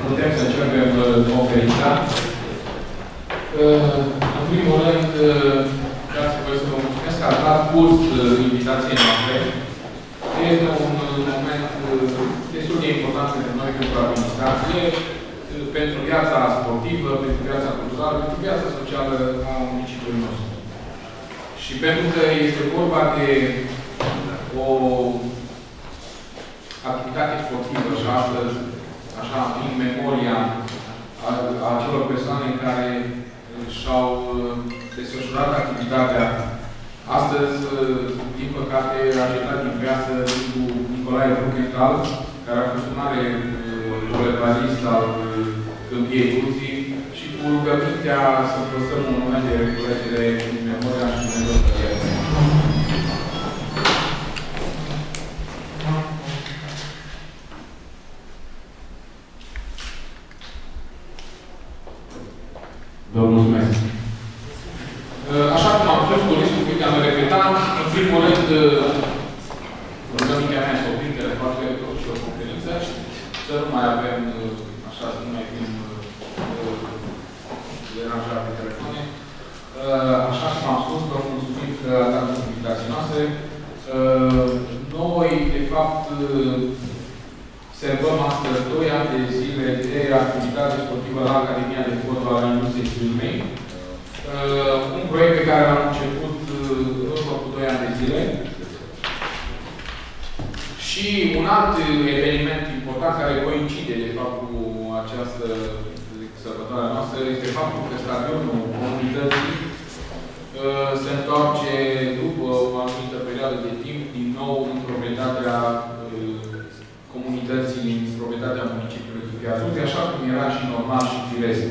putem să începem conferința. În primul rând, vreau să vă mulțumesc că ați dat curs invitației noastre. Este un moment destul de important pentru noi, pentru administrație, pentru viața sportivă, pentru viața culturală, pentru viața socială a municipiului nostru. Și pentru că este vorba de o activitate sportivă și astăzi, așa, în memoria acelor persoane care și-au desfășurat activitatea. Astăzi, din păcate, a cedat din viață cu Nicolae Bruckenthal, care a fost un mare colegialist al Câmpiei Cruții și cu rugămintea să păstrăm un moment de reculegere în memoria și în memoria. Vă mulțumesc. Așa cum am spus, cu riscul că am repetat, în primul rând, rugămintea mea este oprintele, foarte și o conferință și să nu mai avem, așa, să nu mai fim deranjat pe telefoane. Așa cum am spus, vă mulțumim că ați dat invitații noastre. Noi, de fapt, servăm astăzi 2 ani de zile de activitate sportivă la Academia de Fotbal a Industriei Filmei. Un proiect pe care l-am început în urmă cu 2 ani de zile. Și un alt eveniment important care coincide, de fapt, cu această sărbătoare noastră este faptul că stadionul comunității se întoarce după o anumită perioadă de timp din nou în proprietatea comunității, în proprietatea municipiului Câmpia Cruții, așa cum era și normal și firesc.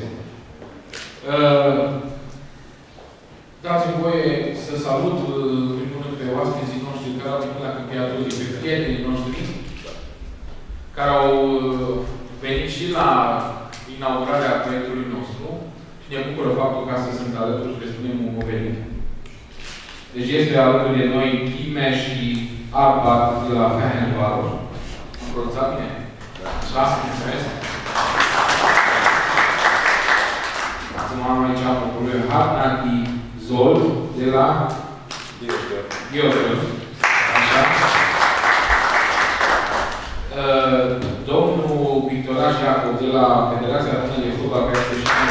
Dați-mi voie să salut, în primul rând, pe oaspeții noștri care au venit la Câmpia Cruții, pe prietenii noștri, care au venit și la inaugurarea proiectului nostru și ne bucură faptul că astăzi sunt alături și le spunem un bun venit. Deci este alături de noi Chime și Arbat de la Fenerbahce. Am pronunțat bine? Așa, să mulțumesc. Acum am aici o problemă. Harnati Zol de la Gheorghe. Așa. Domnul Victoraș Iacov de la Federația Română de Fotbal, care este și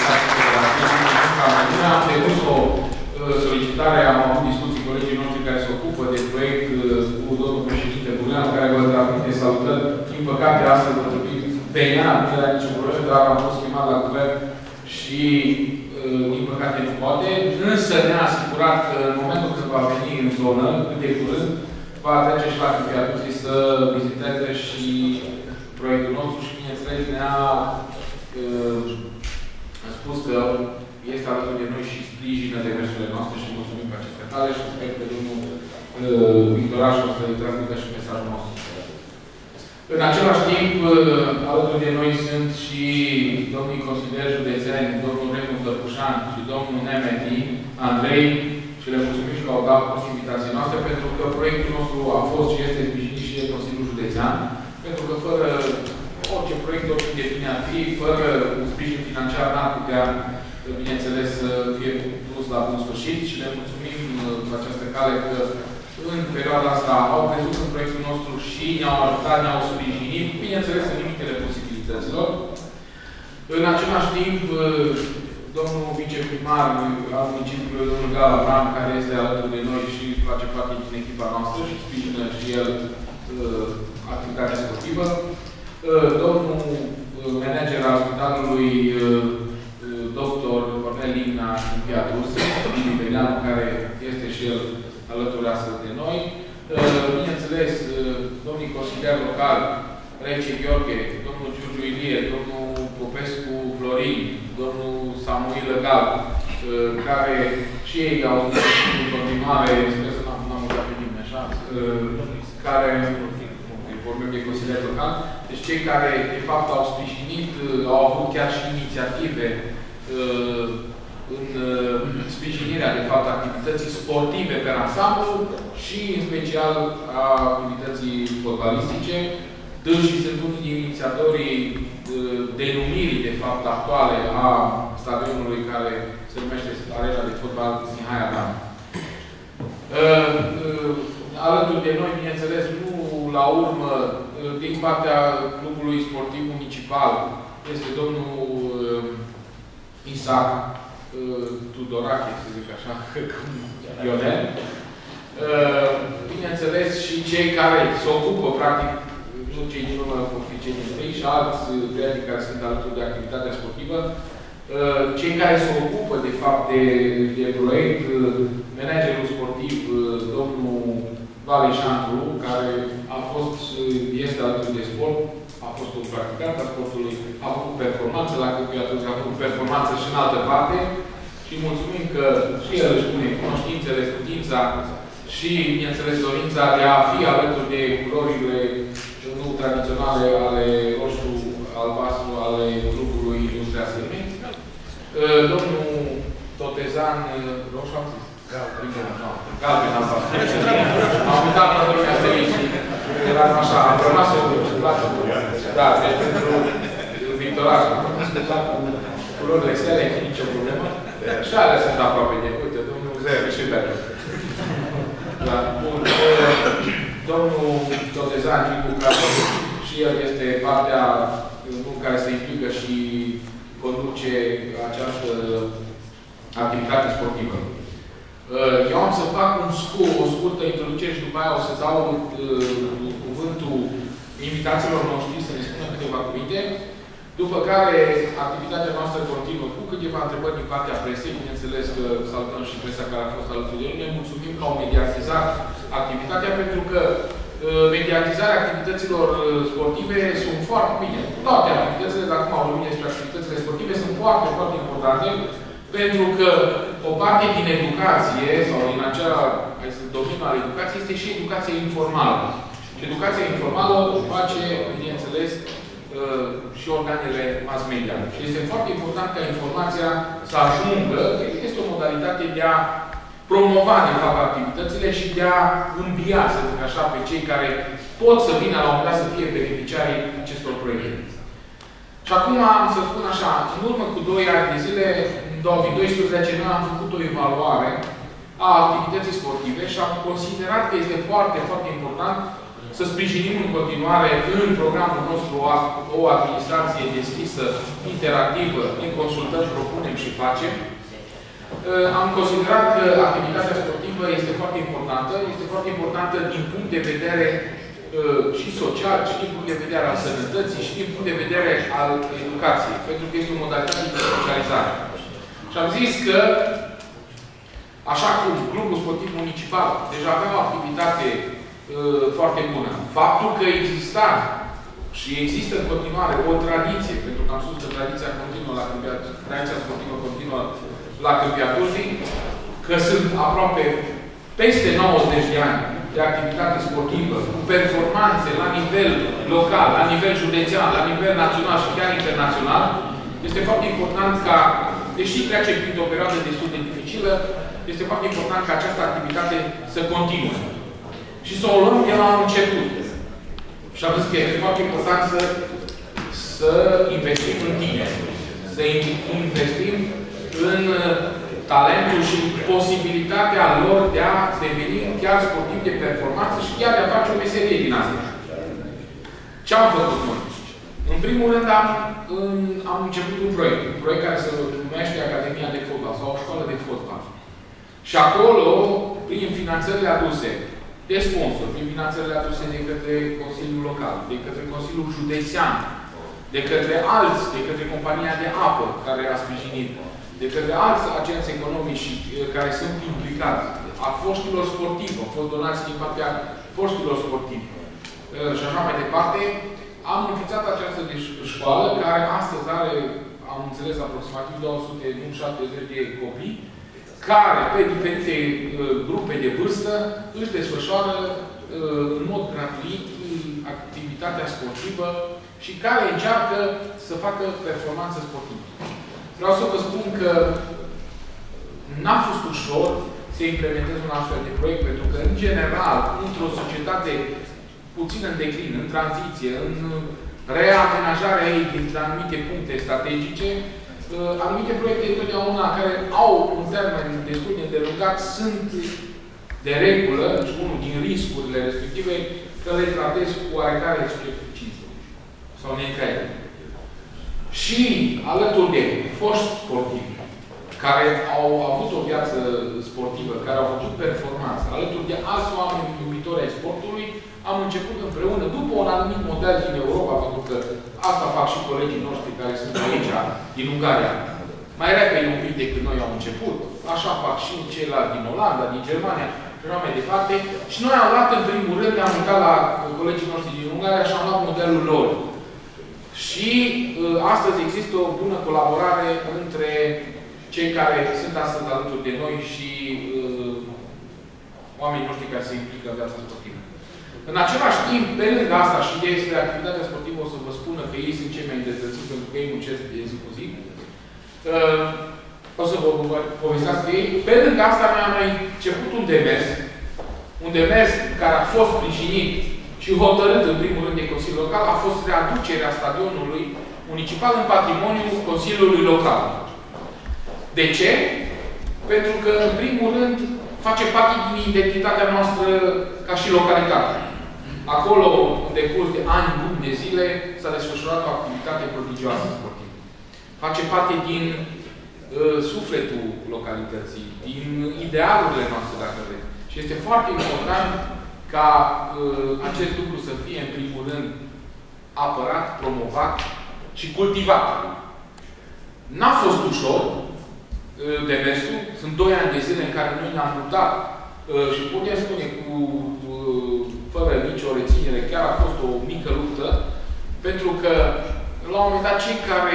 am depus o solicitare, am avut discuții cu colegii noștri care se ocupă de proiect cu domnul președinte Buleanu, care vă transmite salutări. Din păcate, astăzi vă trebui venea, nu era niciun problemă, dar am fost chemat la guvern și din păcate nu poate. Însă ne-a asigurat că în momentul când va veni în zonă, cât de curând, va trece și la Câmpia Cruții să viziteze și proiectul nostru și, bineînțeles, ne-a spus că este alături de noi și sprijină demersurile noastre și mulțumim pe aceste cale și sper că domnul Victoraș o să-i transmită și mesajul nostru. În același timp, alături de noi sunt și domnii consilieri județeni, domnul Renu Tăpușan și domnul Nemeti Andrei, și le mulțumim și că au dat curs invitației noastre, pentru că proiectul nostru a fost și este sprijinit și de Consiliul Județean, pentru că fără orice proiect, oricât de bine ar fi, fără un sprijin financiar n-ar putea, bineînțeles, să fie dus la bun sfârșit și le mulțumim pe această cale că în perioada asta au crezut în proiectul nostru și ne-au ajutat, ne-au sprijinit, bineînțeles, în limitele posibilităților. În același timp, domnul viceprimar al municipiului, domnul Gal Avram, care este alături de noi și face parte din echipa noastră și sprijină și el activitatea sportivă. Domnul manager al spitalului, dr. Cornel Ligna Câmpia Cruții, Liviu Belianu, care este și el alături astăzi de noi. Bineînțeles, domnii consilieri locali, Rece Gheorghe, domnul Giurgiu Ilie, domnul Popescu Florin, domnul Samuil Legal, care și ei au în continuare, sper să n-am uitat pe nimeni, așa, care vorbim de consilieri locali, deci cei care, de fapt, au sprijinit, au avut chiar și inițiative în sprijinirea, de fapt, activității sportive pe ansamblu și, în special, a activității fotbalistice. Dânsii sunt unii din inițiatorii denumirii, de fapt, actuale a stadionului care se numește Arena de Fotbal Mihai Adam. Alături de noi, bineînțeles, nu la urmă, din partea clubului sportiv municipal, este domnul Isaac Tudorache, să zic așa, Ionel. Bineînțeles, și cei care se ocupă, practic, nu cei din urmă vor fi cei din tâi și alți prieteni care sunt alături de activitatea sportivă, cei care se ocupă, de fapt, de proiect, managerul sportiv, domnul Valeșandru, care a fost, este alături de sport, a fost un practicant al sportului, a făcut performanță la câmpiatul, a făcut performanță și în altă parte și mulțumim că și el își pune cunoștințele, putința și, bineînțeles, dorința de a fi alături de culorile nu tradiționale ale roșu albastru ale grupului Industria Sârme. Domnul Totezan, roșu am zis? Galben am zis. Am uitat la lumea asta aici. Eram așa, am rămas o plată. Da, pentru Victoraj. Am ascultat cu culorile stele, nicio problemă. Și alea sunt aproape de, uite, domnul Șiber. Da, bun. Domnul Totezan, și el este partea care se implică și conduce această activitate sportivă. Eu am să fac o scurtă introducere și după aia o să dau cuvântul invitațiilor noștri să ne spună câteva cuvinte, după care activitatea noastră continuă cu câteva întrebări din partea presei. Bineînțeles că salutăm și presa care a fost alături de noi. Ne mulțumim că au mediatizat activitatea, pentru că mediatizarea activităților sportive sunt foarte bine. Toate activitățile, dacă acum vorbim despre activitățile sportive, sunt foarte, foarte importante, pentru că o parte din educație, sau din acea domeniul al educației, este și educația informală. Și educația informală o face, bineînțeles, și organele mass media. Și este foarte important ca informația să ajungă, este o modalitate de a promova, de fapt, activitățile și de a îmbia, să zic așa, pe cei care pot să vină la un moment dat să fie beneficiarii acestor proiecte. Și acum am să spun așa, în urmă cu 2 ani de zile, în 2012, noi am făcut o evaluare a activității sportive și am considerat că este foarte, foarte important să sprijinim în continuare în programul nostru o administrație deschisă, interactivă, ne consultăm, propunem și facem. Am considerat că activitatea sportivă este foarte importantă din punct de vedere și social, și din punct de vedere al sănătății, și din punct de vedere al educației, pentru că este o modalitate de socializare. Și am zis că, așa cum Clubul Sportiv Municipal deja avea o activitate foarte bună, faptul că exista și există în continuare o tradiție, pentru că am spus că tradiția sportivă continuă la Câmpia Turzii, că sunt aproape peste 90 de ani de activitate sportivă, cu performanțe la nivel local, la nivel județean, la nivel național și chiar internațional, este foarte important ca, deși trece printr-o perioadă destul de dificilă, este foarte important ca această activitate să continue. Și să o luăm de la început. Și am zis că este foarte important să investim în tine, să investim în talentul și posibilitatea lor de a deveni chiar sportiv de performanță și chiar de a face o meserie din asta. Ce am făcut noi? În primul rând am început un proiect care se numește Academia de Fotbal sau o școală de fotbal. Și acolo, prin finanțările aduse de sponsor, prin finanțările aduse de către Consiliul Local, de către Consiliul Județean, de către alți, de către compania de apă care a sprijinit, de către alți agenți economici care sunt implicați, a foștilor sportivi, au fost donați din partea foștilor sportivi și așa mai departe, am înființat această școală care astăzi are, am înțeles, aproximativ 270 de copii, care, pe diferite grupe de vârstă, își desfășoară în mod gratuit activitatea sportivă și care încearcă să facă performanță sportivă. Vreau să vă spun că n-a fost ușor să implementez un astfel de proiect, pentru că, în general, într-o societate puțin în declin, în tranziție, în reamenajarea ei din anumite puncte strategice, anumite proiecte întotdeauna care au un termen destul de îndelungat sunt de regulă, și unul din riscurile respective, că le tratez cu oarecare scepticism sau neîncredere. Și alături de foști sportivi care au avut o viață sportivă, care au făcut performanță, alături de alți oameni iubitori ai sportului, am început împreună, după un anumit model din Europa, pentru că asta fac și colegii noștri care sunt aici, din Ungaria, mai repede un pic decât noi am început, așa fac și ceilalți din Olanda, din Germania, și mai departe. Și noi am luat, în primul rând, am uitat la colegii noștri din Ungaria și am luat modelul lor. Și astăzi există o bună colaborare între cei care sunt astăzi alături de noi și oamenii noștri care se implică în viața sportivă. În același timp, pe lângă asta și despre activitatea sportivă, o să vă spună că ei sunt cei mai îndreptățiți pentru că ei muncesc de zi cu zi. O să vă povestească ei. Pe lângă asta, noi am mai început un demers care a fost sprijinit și hotărât în primul rând de Consiliul Local, a fost readucerea stadionului municipal în patrimoniul Consiliului Local. De ce? Pentru că, în primul rând, face parte din identitatea noastră ca și localitate. Acolo, în decurs de ani buni de zile, s-a desfășurat o activitate prodigioasă sportivă. Face parte din sufletul localității, din idealurile noastre, dacă vreți. Și este foarte important ca acest lucru să fie, în primul rând, apărat, promovat și cultivat. N-a fost ușor demersul. Sunt 2 ani de zile în care noi ne-am luptat și putem spune fără nicio reținere, chiar a fost o mică luptă, pentru că, la un moment dat, cei care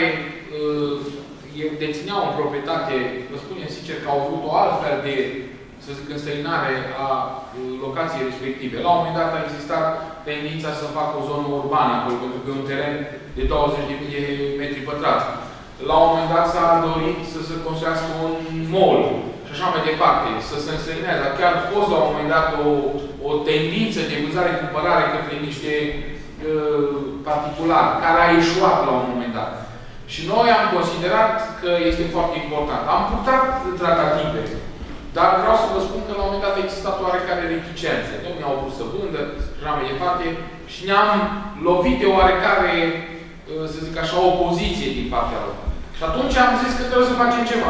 dețineau în proprietate, vă spunem sincer că au avut o altfel de, să zic, înstrăinare a locației respective. La un moment dat a existat tendința să facă o zonă urbană acolo, pentru că e un teren de 20.000 de metri pătrați. La un moment dat s-a dorit să se construiască un mall și așa mai departe, să se înstrăinează. Chiar a fost la un moment dat o tendință de vânzare-cumpărare către niște particulari, care a ieșuat la un moment dat. Și noi am considerat că este foarte important. Am purtat tratative, dar vreau să vă spun că la un moment dat a existat oarecare reticență. Domnii au vrut să vândă, și așa mai departe, și ne-am lovit de oarecare, să zic așa, opoziție din partea lor. Și atunci am zis că trebuie să facem ceva.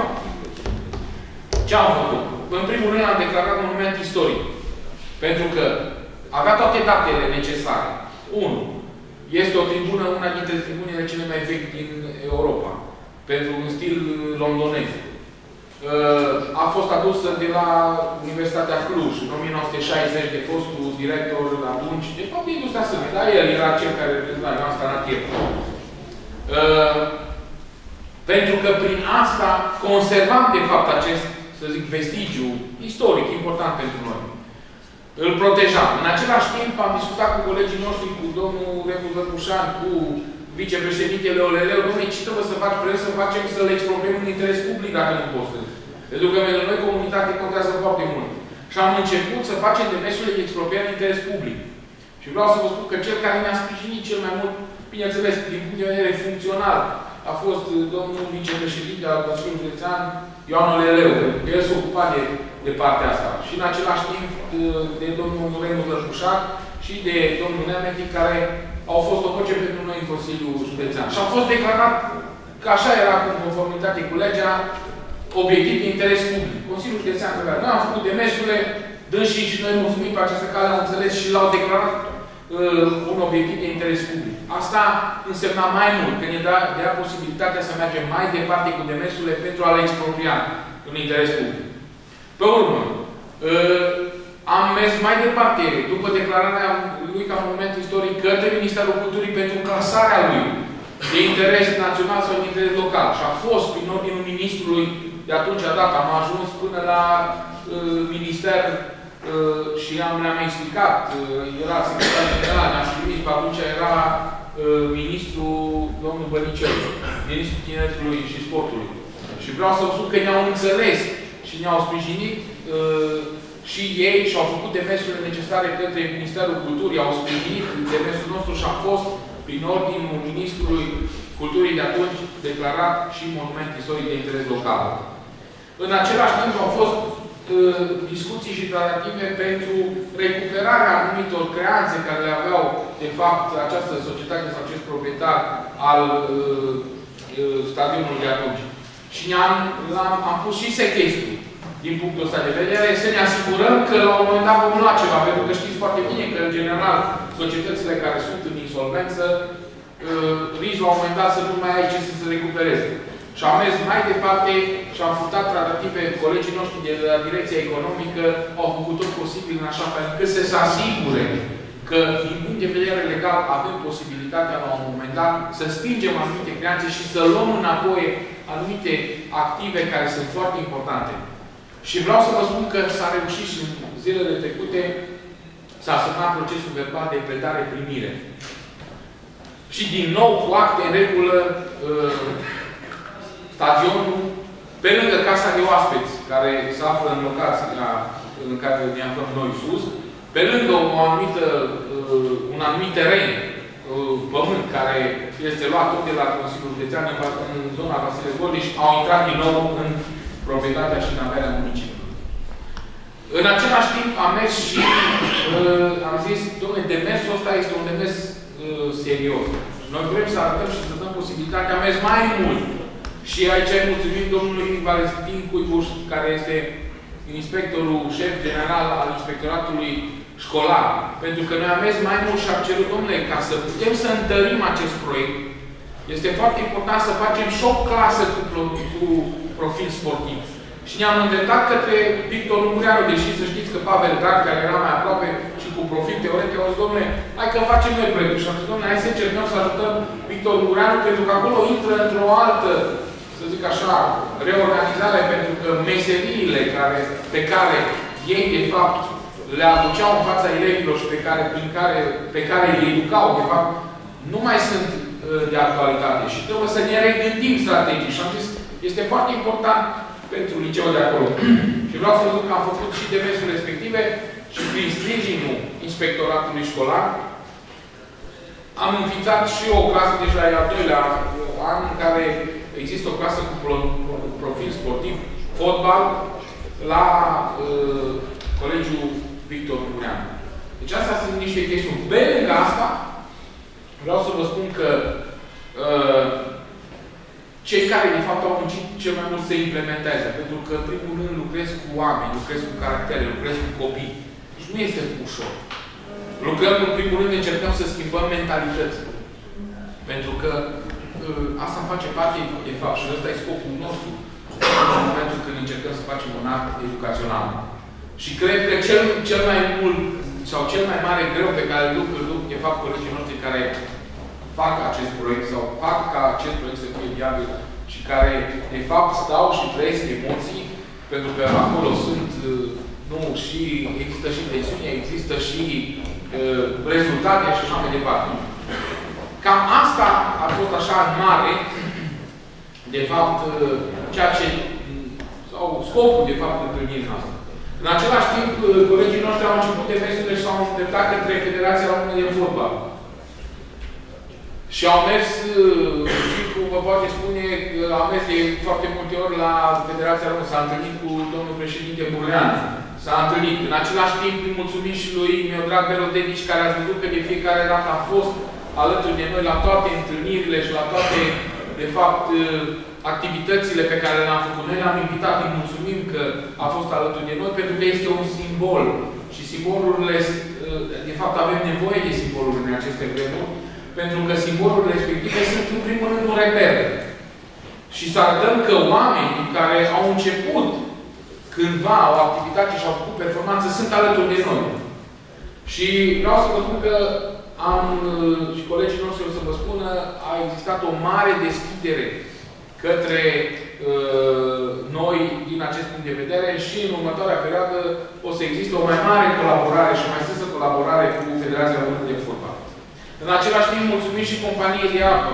Ce am făcut? În primul rând am declarat monument istoric. Pentru că avea toate datele necesare. 1. Este o tribună, una dintre tribunele cele mai vechi din Europa. Pentru un stil londonez. A fost adusă de la Universitatea Cluj, în 1960, de fostul director atunci, de fapt de Industria Sârmă, dar el era cel care reprezenta Ioan Stanatie. Pentru că prin asta conservam, de fapt, acest, să zic, vestigiu istoric important pentru noi. Îl protejam. În același timp am discutat cu colegii noștri, cu domnul Rebu Vărbușan, cu vicepreședintele Oleleu, domnule, ce trebuie să faci? Vrem să facem să le expropriem în interes public, dacă nu poți. Pentru că pentru noi comunitate contează foarte mult. Și am început să facem demersurile de expropriere în interes public. Și vreau să vă spun că cel care ne-a sprijinit cel mai mult, bineînțeles, din punct de vedere funcțional, a fost domnul vicepreședinte al Consiliului Județean, Ioan Oleleu, pentru că el se ocupa de partea asta. Și în același timp de domnul Renu Vărbușan și de domnul Neameti, care au fost o voce pentru noi în Consiliul Județean. Și a fost declarat că așa era, în conformitate cu legea, obiectiv de interes public. Consiliul Județean trebuia. Noi am făcut demersurile, dânsii și noi mulțumim pe această cale, am înțeles și l-au declarat un obiectiv de interes public. Asta însemna mai mult, că ne dea posibilitatea să mergem mai departe cu demersurile pentru a le expropria în interes public. Pe urmă, am mers mai departe, după declararea lui ca monument istoric, către Ministerul Culturii pentru clasarea lui de interes național sau de interes local. Și a fost, prin ordinul ministrului, de atunci a dat, am ajuns până la minister și le-am explicat, era secretar general, ne-am trimis, pe atunci era ministrul, domnul Bănicel, ministrul Tineretului și Sportului. Și vreau să vă spun că ne-au înțeles și ne-au sprijinit și ei și-au făcut demersurile necesare către Ministerul Culturii, au sprijinit demersul nostru și a fost, prin ordinul Ministrului Culturii de atunci, declarat și monument istoric de interes local. În același timp au fost discuții și tratative pentru recuperarea anumitor creanțe care le aveau, de fapt, această societate sau acest proprietar al stadionului de atunci. Și am pus și sechestru din punctul ăsta de vedere, să ne asigurăm că la un moment dat vom lua ceva, pentru că știți foarte bine că, în general, societățile care sunt în insolvență risc la un moment dat să nu mai ai ce să se recupereze. Și am mers mai departe și am purtat tratative, colegii noștri de la Direcția Economică au făcut tot posibil în așa fel încât să se asigure că, din punct de vedere legal, avem posibilitatea la un moment dat să stingem anumite creanțe și să luăm înapoi anumite active care sunt foarte importante. Și vreau să vă spun că s-a reușit și în zilele trecute s-a semnat procesul verbal de predare-primire. Și din nou, cu acte în regulă, stadionul, pe lângă Casa de Oaspeți, care se află în locația în care ne aflăm noi sus, pe lângă un anumit teren, pământ, care este luat tot de la Consiliul Județean în zona Vasile Gordiș, au intrat din nou în proprietatea și în averea municipiului. În același timp am mers și am zis, dom'le, demersul ăsta este un demers serios. Noi vrem să arătăm și să dăm posibilitatea, am mers mai mult. Și aici îi mulțumim domnului Valentin Cuibuș, care este inspectorul șef general al inspectoratului școlar. Pentru că noi am mers mai mult și am cerut, domnule, ca să putem să întărim acest proiect, este foarte important să facem și o clasă cu profil sportiv. Și ne-am îndreptat către Victor Ungureanu, deși să știți că Pavel Drag, care era mai aproape și cu profil teoretic, au zis, domnule, hai că facem noi proiectul. Și am zis, domnule, hai să încercăm să ajutăm Victor Ungureanu, pentru că acolo intră într-o altă, să zic așa, reorganizare, pentru că meseriile pe care ei, de fapt, le aduceau în fața elevilor și pe care îi educau, de fapt, nu mai sunt de actualitate. Și trebuie să ne regândim strategii. Și am zis, este foarte important pentru liceul de acolo. Și vreau să spun că am făcut și demersul respective și prin sprijinul inspectoratului școlar am înființat și o clasă, deja e al doilea an, în care există o clasă cu profil sportiv, fotbal, la Colegiul Victor Ungureanu. Deci astea sunt niște chestiuni. Pe lângă asta, vreau să vă spun că cei care, de fapt, au muncit cel mai mult să implementeze. Pentru că, în primul rând, lucrez cu oameni, lucrez cu caractere, lucrez cu copii. Deci nu este ușor. Lucrăm, în primul rând, încercăm să schimbăm mentalități. Pentru că asta face parte, de fapt, și ăsta e scopul nostru în momentul când încercăm să facem un act educațional. Și cred că cel mai mult sau cel mai mare greu pe care îl duc, de fapt, colegii noștri care fac acest proiect sau fac ca acest proiect să fie viabil și care, de fapt, stau și trăiesc emoții, pentru că acolo sunt, și există și tensiune, există și rezultate și așa mai departe. Cam asta a fost așa în mare, de fapt, sau scopul, de fapt, întâlnirii noastre. În același timp, colegii noștri au început demersurile și s-au îndreptat către Federația Română de Fotbal. Și au mers, și cum vă poate spune, au mers de foarte multe ori la Federația Română. S-a întâlnit cu domnul președinte Burleanu. S-a întâlnit. În același timp, îi mulțumim și lui Miodrag Berodenici, care a văzut că de fiecare dată a fost alături de noi la toate întâlnirile și la toate, de fapt, activitățile pe care le-am făcut. Noi le-am invitat, îi mulțumim că a fost alături de noi, pentru că este un simbol. Și simbolurile, de fapt, avem nevoie de simboluri în aceste vremuri, pentru că simbolurile respective sunt, în primul rând, un reper. Și să arătăm că oamenii care au început cândva o activitate și au făcut performanță sunt alături de noi. Și vreau să vă spun că și colegii noștri o să vă spună, a existat o mare deschidere către noi din acest punct de vedere și în următoarea perioadă o să existe o mai mare colaborare și mai strânsă colaborare cu Federația Română de Fotbal. În același timp, mulțumim și companiei de apă.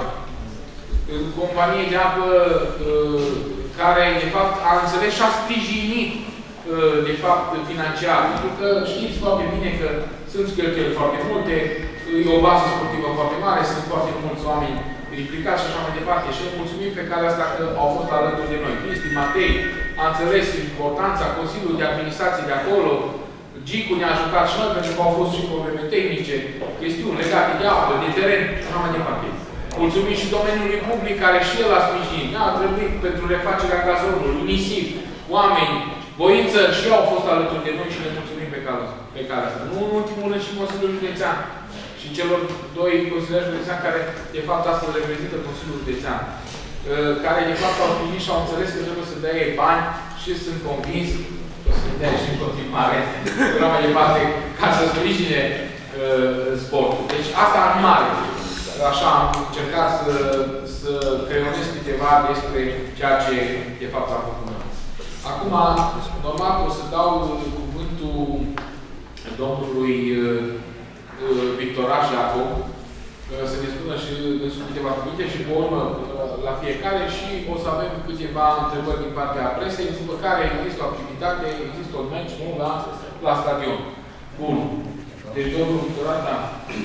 Companie de apă care, de fapt, a înțeles și a sprijinit de fapt, financiar. Pentru că știți foarte bine că sunt cheltuieli foarte multe, e o bază sportivă foarte mare, sunt foarte mulți oameni implicați și așa mai departe. Și îi mulțumim pe calea asta că au fost alături de noi. Cristi, Matei, a înțeles importanța Consiliului de Administrație de acolo, Gicu ne-a ajutat și noi pentru că au fost și probleme tehnice, chestiuni legate de apă, de teren și așa mai departe. Mulțumim și domeniului public care și el a sprijinit. Ne-a trebuit pentru refacerea gazonului, nisip, oameni, voință și ei au fost alături de noi și le mulțumim pe calea asta. Nu în ultimul rând și Consiliul Județean și celor doi consilieri județeani care de fapt astăzi reprezintă Consiliul Județean, care de fapt au sprijinit și au înțeles că trebuie să dea ei bani și sunt convins că o să dea și în continuare mai departe ca să sprijine sportul. Deci asta în mare. Așa am încercat să creionez câteva despre ceea ce de fapt a făcut. Acum, normal o să dau cuvântul domnului Victoraș Iacob să ne spună și sunt câteva cuvinte și pe urmă la fiecare și o să avem câteva întrebări din partea presei, după care există o activitate, există un meci, nu, la stadion. Bun. Deci, domnul Victoraș, da.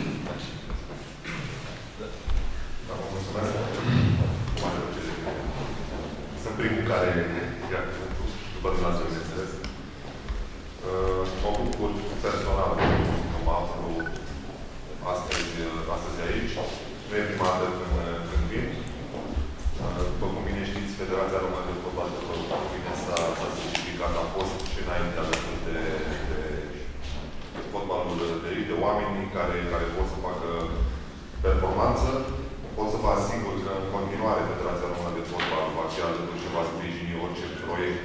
Sunt primul care ia cuvântul, după dumneavoastră, bineînțeles. Mă bucur personal că mă aflu astăzi aici. Nu e prima dată când vin. După cum bine știți, Federația Română de Fotbal s-a specificat, a fost și înainte alături de fotbalul de elite, de oamenii care pot să facă performanță. Pot să vă asigur că în continuare Federația Română de Fotbal va fi alături și va sprijini orice proiect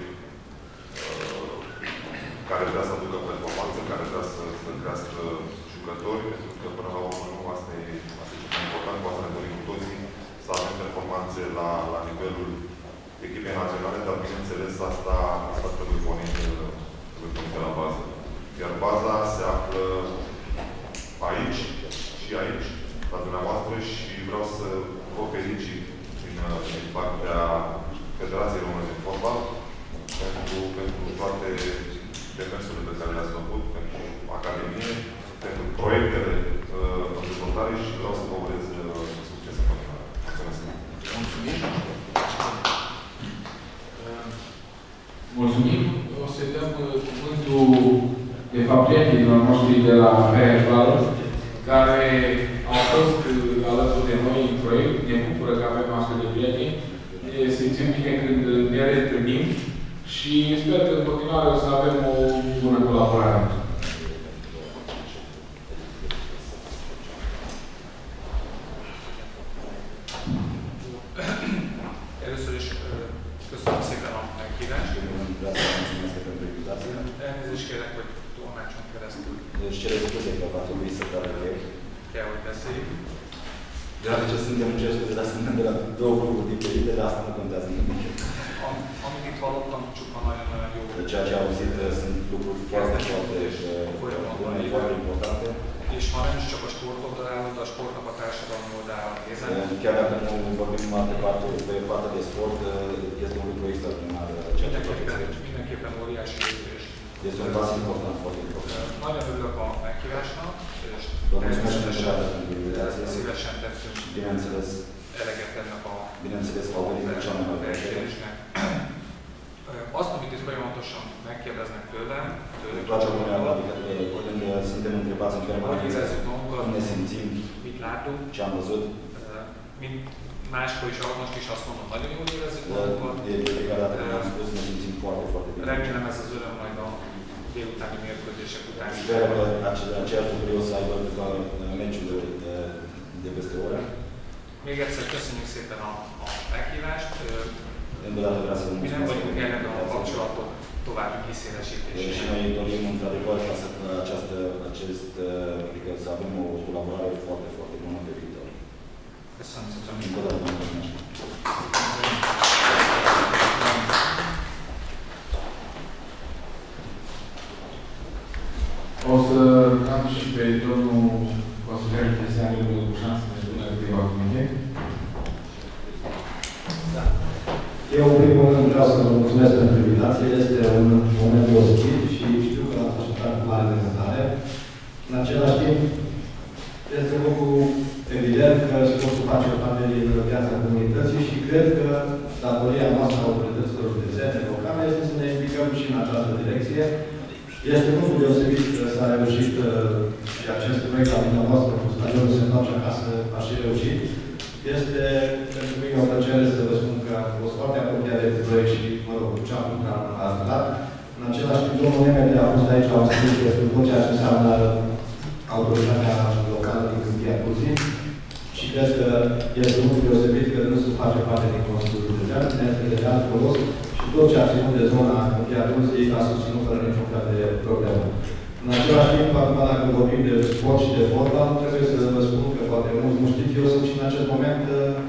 care vrea să aducă performanță, care vrea să crească jucători, pentru că până la urmă nu asta e cel mai important, cu asta ne dorim cu toții, să avem performanțe la nivelul echipei naționale, dar bineînțeles asta trebuie pornit de la bază. Iar baza se află aici și aici, la dumneavoastră, și vreau să vă felicit din partea Federației Române de Fotbal pentru toate demersurile pe care le-ați făcut, pentru Academie, pentru proiectele în dezvoltare și vreau să vă urez succes în continuare. Mulțumesc! Mulțumim! Mulțumim! O să dăm cuvântul de fapt prietenilor noștri de la Ferencvaros, care au fost alături de noi în proiect. Ne bucură că avem astfel de prieteni. Se simțim bine când ne reîntâlnim și sper că în continuare o să avem o bună colaborare. Először is köszönöm szépen a meghívást. Elnézést kérek, hogy tolmácson keresztül kell, hogy beszéljük. Deoarece suntem în cer scuze, dar suntem de la două grupuri diferite, dar asta nu contează nimic. Amit itt hallottam, csupán nagyon-nagyon jó. Ceea ce am auzit sunt lucruri foarte, bune, foarte importante. És ha nem is csak a sport oldalról, de a sportnak a társadalmi oldalról nézem. Chiar dacă nu vorbim mai departe pe partea de sport, este un lucru extraordinar. Mindenképpen óriási lépés. Este un pas important, foarte important. Nagyon örülök a meghívásnak, és szívesen tettünk eleget ennek a megkeresésnek. Azt, amit itt folyamatosan megkérdeznek tőlem, hogy érezzük magunkat, mit látunk, mint máskor is, most is azt mondom, nagyon jól érezzük magunkat. Remélem ez az öröm majd a délutáni mérkőzések után. Még egyszer köszönjük szépen a meghívást. Mi nem vagyunk ellen a kapcsolatok további kiszélesítésére. Și noi dorim într-adevăr ca să avem o colaborare foarte, foarte bună pe viitor. Köszönöm szépen. Încă o dată mulțumesc. O să am și pe domnul consilier Cristian cu șansă să ne spună câteva cuvinte. Da. Eu, în primul rând, vreau să vă mulțumesc pentru invitație. Este un moment deosebit și știu că l-ați așteptat cu mare nemântare. În același timp, este un lucru evident că sportul face parte din viața comunității și cred că datoria noastră a autorităților județene locale este să ne implicăm și în această direcție. Este un lucru deosebit că s-a reușit și acest proiect al dumneavoastră cu stadionul se întoarce acasă, a și reușit. Este pentru mine o plăcere să vă spun că am fost foarte apropiat de proiect și, mă rog, ce am făcut am ajutat. În același timp, domnul Nemede a fost aici, am spus despre tot ceea ce înseamnă autoritatea locală din Câmpia Turzii și cred că este un lucru deosebit că nu se face parte din Consiliul Județean, ne este de alt folos și tot ce a ținut de zona Câmpia Turzii a susținut fără niciun fel de problemă. În același timp, acum dacă vorbim de sport și de fotbal, trebuie să vă spun că poate mulți nu știți, eu sunt și în acest moment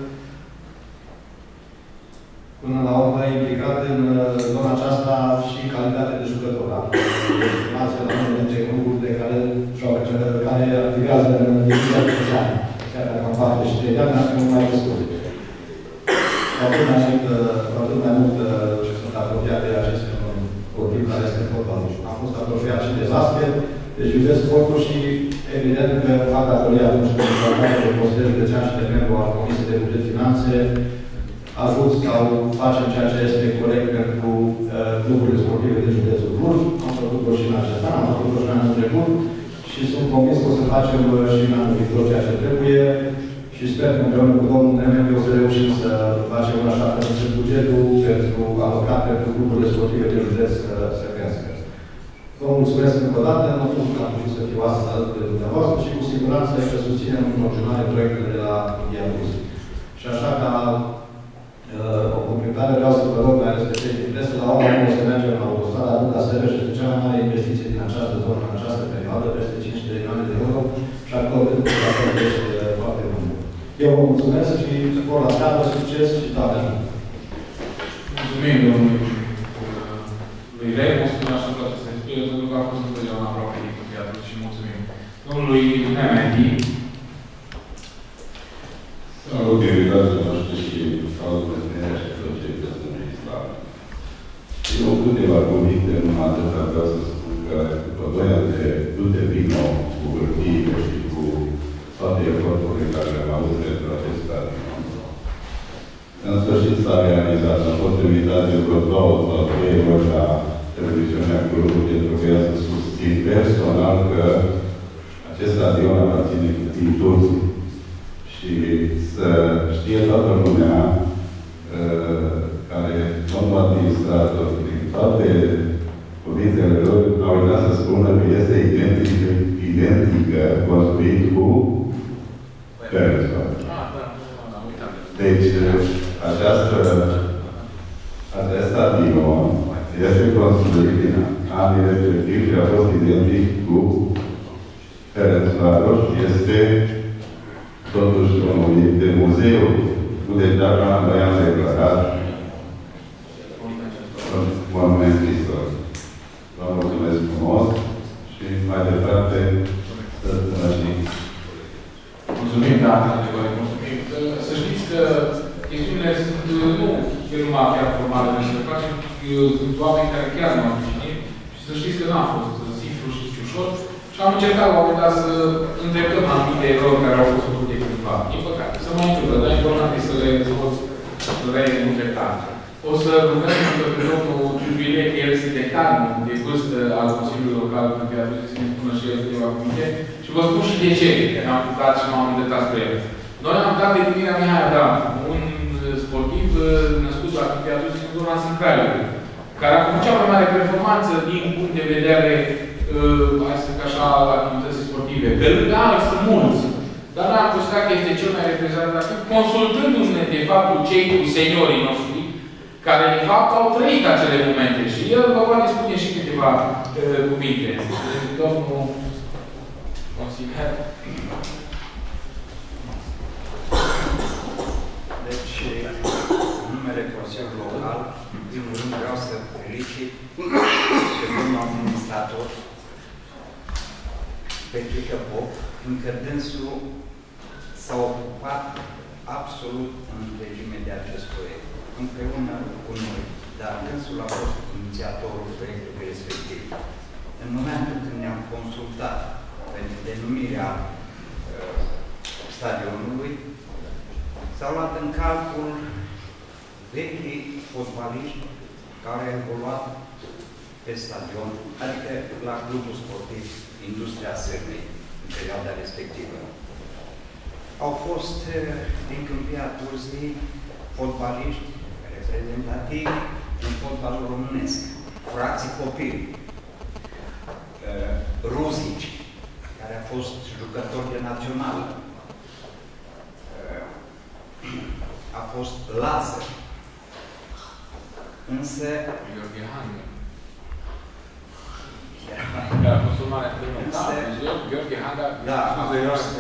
până la urmă implicat în zona aceasta și în calitate de jucător. Estimația la unul dintre grupuri de care activează în divizia județeană. Chiar dacă am 43 de ani, am fi mai destul. Cu atât mai mult sunt apropiat de acest motiv care este fotbalul. Am fost apropiat și de basket, deci iubesc sportul și evident că fac datoria atunci când am fost de Consiliul Județean și de membru al Comisiei de Buget Finanțe, ajut sau facem ceea ce este corect pentru cluburile sportive de județul Cluj. Am făcut-o și în acest an, am făcut-o și în anul trecut și sunt convins că o să facem și în anul viitor ceea ce trebuie și sper că împreună cu domnul Nemede o să reușim să facem un așa fel încât bugetul pentru alocat pentru cluburile sportive de județ să crească. Vă mulțumesc încă o dată, mă bucur că am putut să fiu astăzi alături de dumneavoastră și cu siguranță că susținem în continuare proiectele de la Diabuz. Și așa ca o completare, vreau să vă rog mai respectiv interesul la ora 1 să mergem la autostrada Buda-Sebeș, este cea mai mare investiție din această zonă, în această perioadă, peste 500 de milioane de euro și acolo pentru că asta este foarte bun. Eu vă mulțumesc și spor la treabă, succes și toate așa. Mulțumim, domnului lui Rei, o spun așa toate să spune, pentru că a fost întotdeauna aproape din Câmpia și mulțumim. Domnului Nemedi. Salut, invitații noștri și salut prezentarea și tot ce este în Islam. Eu câteva cuvinte, numai atâta vreau să spun că după 2 ani de du-te vino cu hârtiile și cu toate eforturile care le-am avut pentru acest stadion. În sfârșit s-a realizat. Am fost invitat de vreo 2 sau 3 ori la televiziunea Clujului pentru că ea să susțin personal că acest stadion aparține Câmpii Turzii. Și să știe toată lumea care domnul administrator, din toate cuvintele lor, au uitat să spună că este identică construit cu persoane. Deci, acest stadion este construit din anii respectivi și a fost identic cu persoane și este totuși unul de muzeu, cu degeaba noi am declarat un monument istoric. Vă mulțumesc frumos și mai departe să spună și. Mulțumim, da, mulțumim. Să știți că chestiunile sunt nu numai chiar formale, să facem, sunt oameni care chiar nu au citit și să știți că n-a fost simplu și ușor. Și am încercat la un moment dat să îndreptăm anumite erori care au fost făcute cândva. E păcat. Să mă întâmplă, dar e important să le îndreptăm. O să rugăm pe domnul Iubilee, că el este decan de vârstă al Consiliului Local Câmpia Turzii, să ne spună și el câteva cuvinte. Și vă spun și de ce, că ne-am putat și m-am îndreptat spre el. Noi am dat detenirea Mihai Adam, un sportiv născut la Câmpia Turzii în zona Sâncraiului, care a făcut cea mai mare performanță din punct de vedere hai să zic așa, activității sportive. Pe lângă alți sunt mulți. Dar am considerat că este cel mai reprezentativ, consultându-ne, de fapt, cu cei cu seniorii noștri, care, de fapt, au trăit acele momente. Și el vă va spune și câteva cuvinte. Domnul consilier. Deci, în numele Consiliului Local, în primul rând vreau să felicit pe domnul administrator Petrică Pop, încă dânsul s-a ocupat absolut în întregime de acest proiect. Împreună cu noi, dar dânsul a fost inițiatorul proiectului respectiv. În momentul când ne-am consultat pentru denumirea stadionului, s-au luat în calcul vechii fotbaliști care au evoluat pe stadion, adică la clubul sportiv Industria Sârmei, în perioada respectivă. Au fost din Câmpia Turzii fotbaliști reprezentativi în fotbalul românesc, frații copii, Ruzici, care a fost jucător de națională, a fost Lazar, însă Gheorghe Hanga. Care a fost un mare antrenor. Gheorghe Hanga. Da, a fost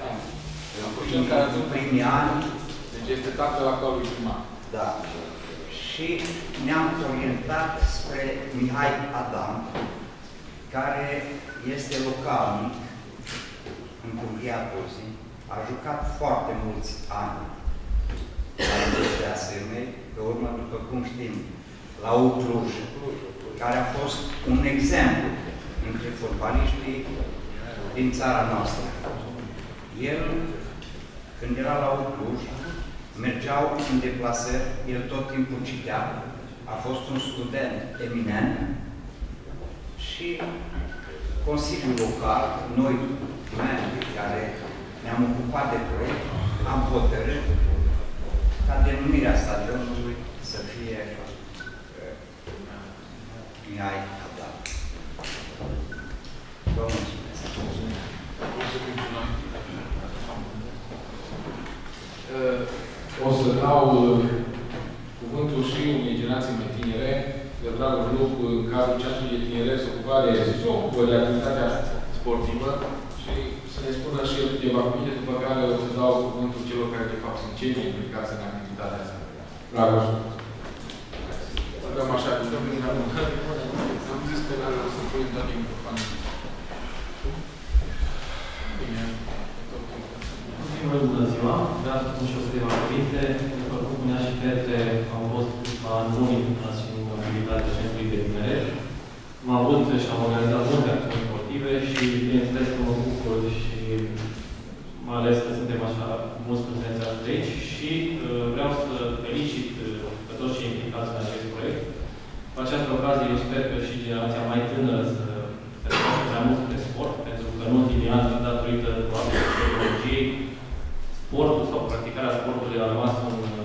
în primii ani. Deci este tatăl actualului primar. Da. Și ne-am orientat spre Mihai Adam, care este localnic în Câmpia Turzii, a jucat foarte mulți ani la Industria Sârmei, pe urmă, după cum știm, la Ucluj, care a fost un exemplu între fotbaliștii din țara noastră. El, când era la Ucluj, mergeau în deplasări, el tot timpul citea, a fost un student eminent și Consiliul Local, noi, membrii care ne-am ocupat de proiect, am hotărât ca denumirea stadionului să fie Mihai Adam. Vă mulțumesc. Mulțumim și noi. O să dau cuvântul și unei generații mai tinere, de dragul grup în cadrul ceasului de tineret se ocupă de activitatea sportivă și să ne spună și el câteva cuvinte, după care o să dau cuvântul celor care de fapt sunt cei mai implicați în activitatea asta. Dragul. Să dăm așa, că domnul am zis că o să punem doar microfonul. Bine. Bună ziua! Vreau să spun și eu câteva cuvinte. După cum spunea și Petre, am fost la luni implicați în activitatea centrului de tineret. Am avut și am organizat multe acțiuni sportive și, bineînțeles, că mă bucur și mai ales că suntem așa mulți prezenți de aici și vreau să felicit pe toți cei implicați în acest proiect. Cu această ocazie, eu sper că și generația mai tânără să se recunoască mai mult spre sport, pentru că în ultimii ani, datorită tehnologiei, sportul sau practicarea sportului a rămas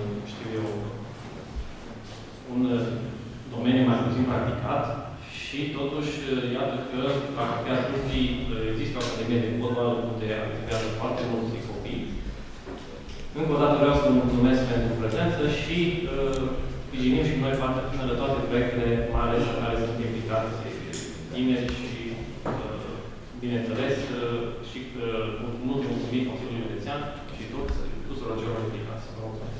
un domeniu mai puțin practicat și totuși, iată că la Câmpia Turzii există o academie de fotbal unde activează foarte mulți copii. Încă o dată vreau să vă mulțumesc pentru prezență și sprijinim și noi foarte tânără toate proiectele, mai ales în care sunt implicați tineri și, bineînțeles, și mulțumim Consiliului Județean și tuturor celor implicați. Vă mulțumesc.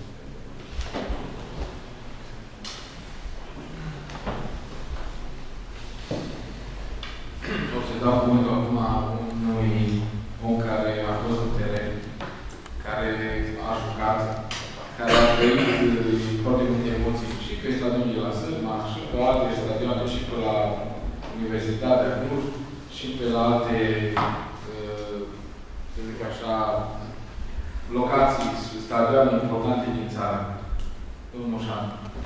O să dau cuvântul acum unui om care a fost în teren, care a jucat, care a trăit foarte multe emoții și pe stadionul de la Sârma, și pe alte stadioane, și pe la Universitatea Cluj, și pe la alte, să zic așa, locații, stadioane importante din țară. Domnul Moșan.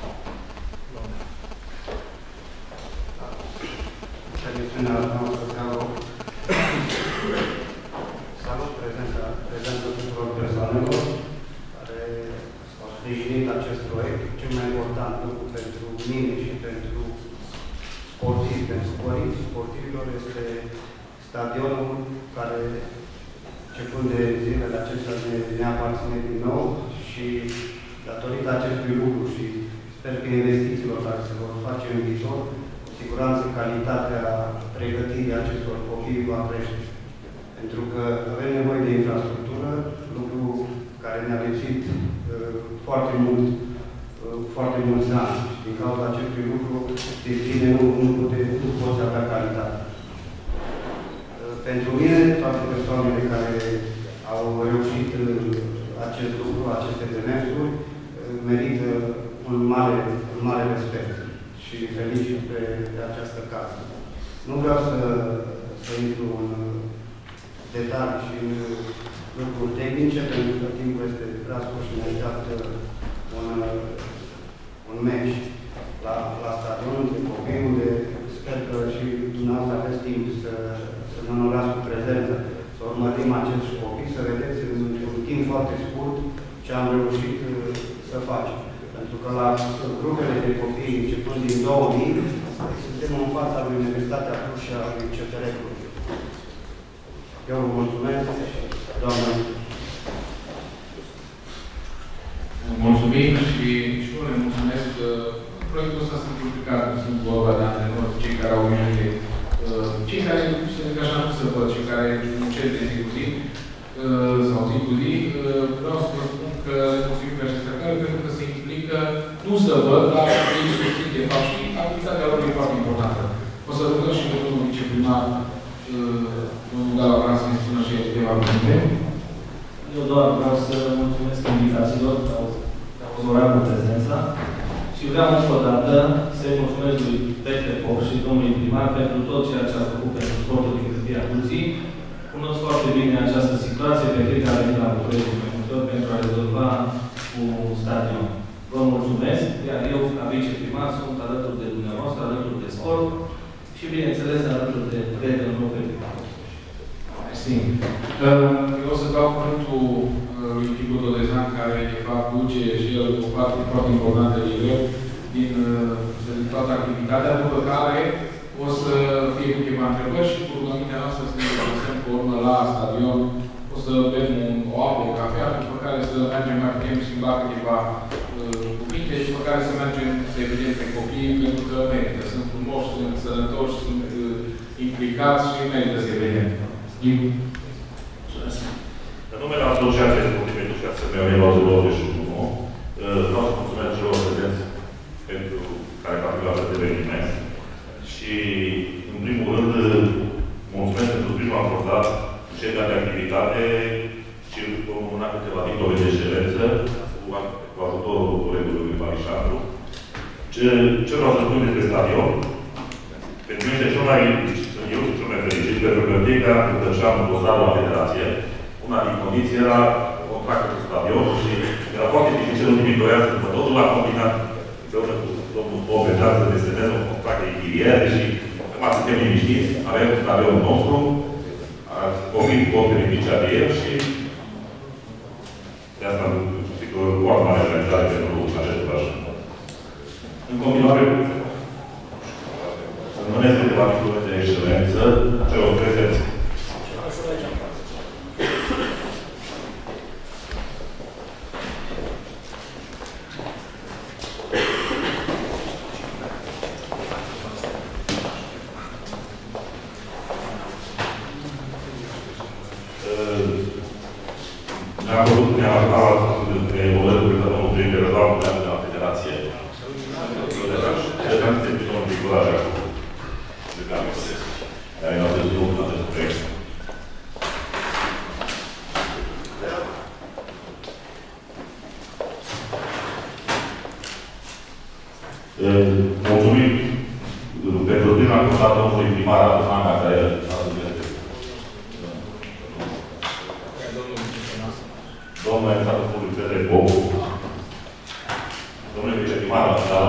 Salut prezența tuturor persoanelor care au sprijinit acest proiect. Cel mai important lucru pentru mine și pentru sportivi, pentru părinții sportivilor, este stadionul care, începând de zilele acestea, ne aparține din nou și datorită acestui lucru și sper că investițiilor care se vor face în viitor, cu siguranță calitatea pregătirii acestor copii va crește. Pentru că avem nevoie de infrastructură, lucru care ne-a lipsit foarte mulți ani. Și din cauza acestui lucru, de tine nu poți avea calitate. Pentru mine, toate persoanele care au reușit acest lucru, aceste demersuri, merită un un mare respect și felicit pe această casă. Nu vreau să intru în detalii și în lucruri tehnice, pentru că timpul este prea scurt și ne-a dat un meci la stadion de copii, unde sper că și dumneavoastră aveți timp să ne onorați cu prezență, să urmărim acești copii, să vedeți într-un timp foarte scurt ce am reușit să facem. Pentru că la grupele de copii începând din 2000, suntem în fața lui Universitatea Cluj și a lui CFR Cluj. Eu vă mulțumesc, doamnă. Mulțumim și eu le mulțumesc că proiectul ăsta sunt implicat, nu sunt vorba de antrenori, cei care au minte, cei care, să zic așa, nu se văd, cei care încet de zi cu zi, sau zi cu zi, vreau să vă spun că le mulțumim pe acestea care, pentru că se implică, nu se văd, dar ei susțin de fapt și activitatea lor e foarte importantă. O să rugăm și pe domnul viceprimar, domnul Galavran, să ne spună și câteva cuvinte. Eu doar vreau să mulțumesc invitațiilor că au onorat cu prezența și vreau încă o dată să-i mulțumesc lui Petre Pop și domnului primar pentru tot ceea ce a făcut pentru sportul din Câmpia Turzii. Cunosc foarte bine această situație pe care a venit la București pentru a rezolva un stadion. Vă mulțumesc, iar eu, ca viceprimar, sunt alături de dumneavoastră, alături de sport și, bineînțeles, alături de prietenul meu pe primar. Eu o să dau cuvântul lui Ticu Dodezan, care de fapt duce și el o parte foarte importantă de el din toată activitatea, după care o să fie câteva întrebări și cu rugămintea noastră să ne deplasăm pe urmă la stadion, o să bem o apă, o cafea, după care să mergem mai putem schimba câteva cuvinte și după care să mergem să-i vedem pe copii, pentru că merită. Sunt frumoși, sunt sănătoși, sunt implicați și merită să-i vedem. În numele Asociației Sportive și ASM-ului la 21, vreau să mulțumesc celor prezenți pentru care participat la eveniment și, în primul rând, mulțumesc pentru sprijinul acordat cei de activitate și vom urmări câteva diplome de excelență cu ajutorul colegului Marișandru. Ce vreau să spun despre stadion? Pentru mine este cel mai fericit, pentru că fiecare dată când treceam în dosarul la federație, una din condiții era contractul cu stadion și era foarte dificil în ultimii 2 ani să totul a combinat împreună cu domnul Bobetan să deseneze un contract de închiriere și acum suntem liniștiți, avem stadionul nostru, copiii pot beneficia de el și de asta zic că o foarte mare realizare pentru acest oraș. În continuare, să numesc câteva diplome de excelență celor prezenți. Ne-am făcut de modelul pe domnul primul răzvau de la federație. Deja este un picuraj acolo. De care am păsesc. Care ne-au dezvoltat în acest proiect. Mulțumim pentru prima acordată domnului primar Ana, care a domnul Administrator Public Petre Pop, domnule viceprimar,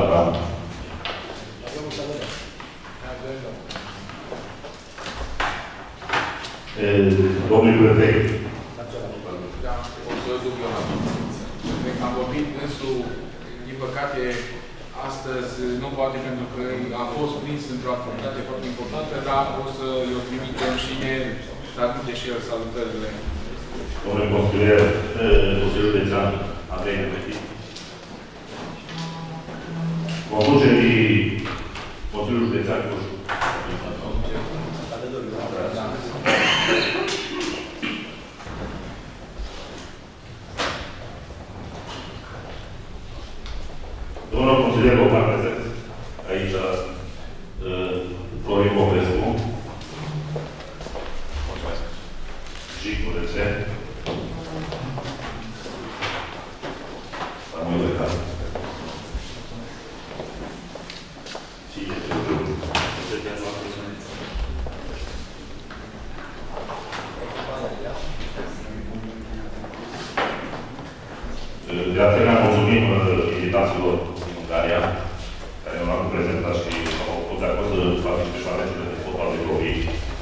domnul prefect. Am vorbit însul, din păcate, astăzi nu poate pentru că a fost prins într-o activitate foarte importantă, dar o să i-o trimitem și ne transmite și el salutările. Domnule consilier, Consiliul Județean Andrei Nemetit. Conducerii Consiliul Județean Cluj. Domnul consilier local prezent aici, Florin Popescu. Mulțumesc. Gicu, de ce? Daria, care nu l-am prezentat și au fost de acord să fac niște șoarece de fotbal de copii.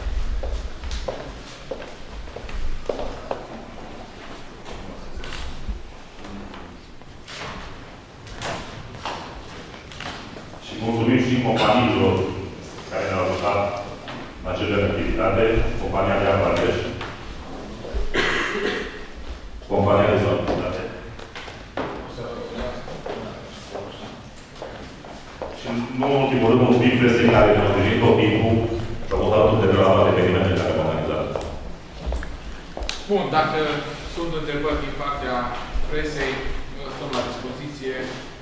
Și mulțumim și companiilor care ne-au ajutat în acele activitate, compania de Avareș, compania de solidaritate. Și nu în ultimul rând, mulțumim presei care ne-au sprijinit tot timpul și au votat de la toate evenimentele care am organizat. Bun, dacă sunt întrebări din partea presei, stăm la dispoziție.